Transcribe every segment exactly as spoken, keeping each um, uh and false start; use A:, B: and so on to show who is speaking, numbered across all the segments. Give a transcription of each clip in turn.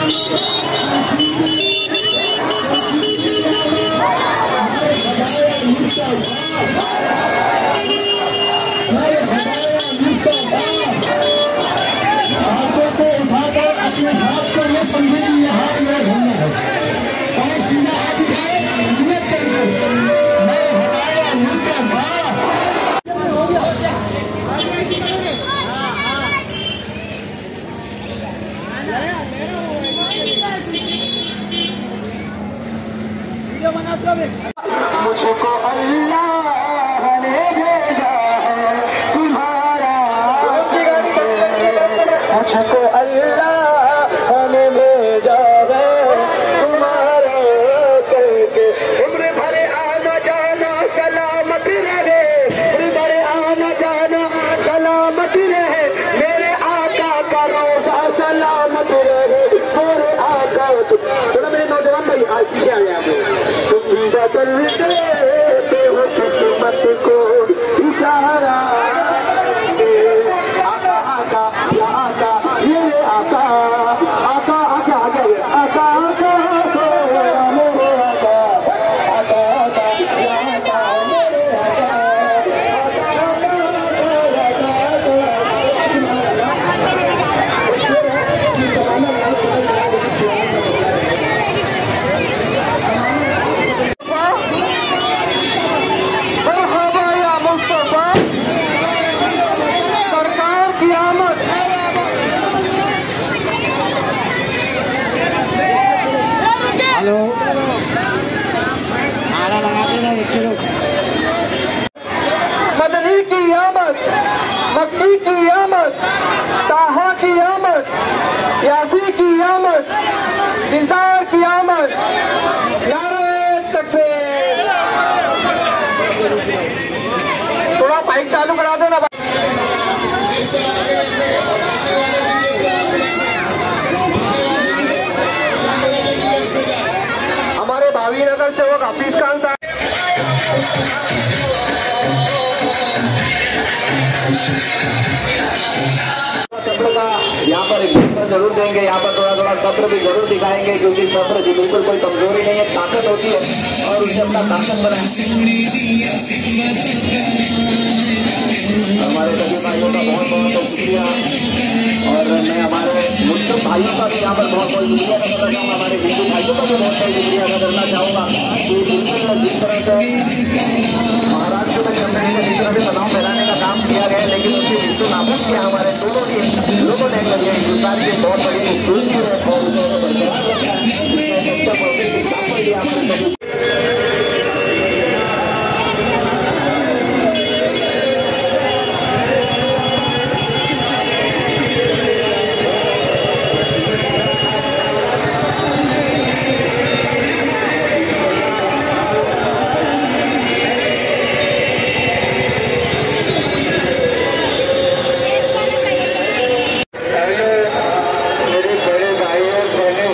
A: मुझको अल्लाह ने भेजा है तुम्हारा, मुझको अल्लाह ने भेजा है तुम्हारा करके। उम्र भरे आना जाना सलामत रहे, उम्र भरे आना जाना सलामत रहे, मेरे आका का रोज़ा सलामत रहे, मेरे आका। थोड़ा मेरे नौजवान भाई आज पीछे आ गया बदलते हो किस्मत को इशारा, आका आका या आका ये आका आका आका आका आका आका मेरे आका आका आका या आका मेरे मदनी की आमद, मक्की की आमद, ताहा की आमद, यासी की आमद, दिलदार की आमद, नारे तकबीर। थोड़ा माइक चालू करा दो ना। हमारे भावी नगर सेवक हफीज खान साहब यहाँ पर एक सत्र जरूर देंगे, यहाँ पर थोड़ा थोड़ा सत्र भी जरूर दिखाएंगे, क्योंकि सत्र की बिल्कुल कोई कमजोरी नहीं है, ताकत होती है और उसे अपना ताकत बनाए। हमारे सभी भाइयों का बहुत बहुत शुक्रिया और मैं हमारे मुस्लिम भाइयों का भी यहाँ पर बहुत बहुत शुक्रिया अदा करना चाहूँगा, हमारे हिंदू भाइयों का भी बहुत बहुत शुक्रिया अदा करना चाहूँगा कि जिस तरह से महाराष्ट्र में जब मैंने जिस तरह से तनाव फैलाने का काम किया गया, लेकिन उसके हिंदू नामुस किया हमारे दोनों के लोगों ने करिए हिंदुस्तान की बहुत बड़ी खूबसूरती है और उन्होंने बरकरार रखा जिसमें सबसे बड़ी एग्जाम्पल दिया हमारे। मेरे बड़े भाई और बहने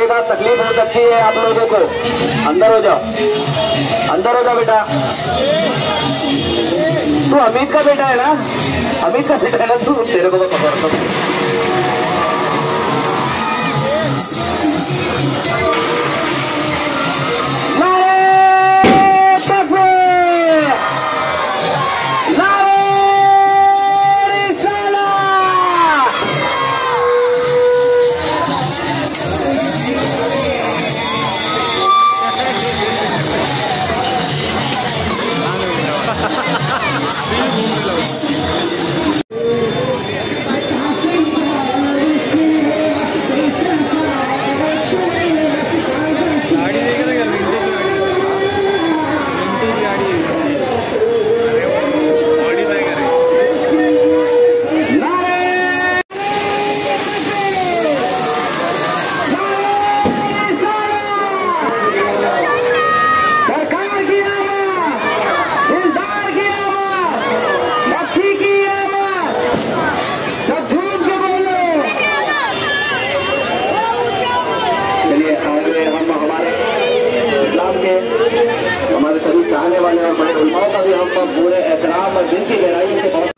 A: लगेगा, तकलीफ हो सकती है आप लोगों को। अंदर हो जाओ, अंदर हो जाओ बेटा। तू अमित का बेटा है ना, अमित का बेटा है ना तू, तेरे को मैं पकड़ता हूँ। हमारे सभी चाहने वाले और बड़े उलमाओं का भी हम पूरे एहतराम और दिल की गहराई से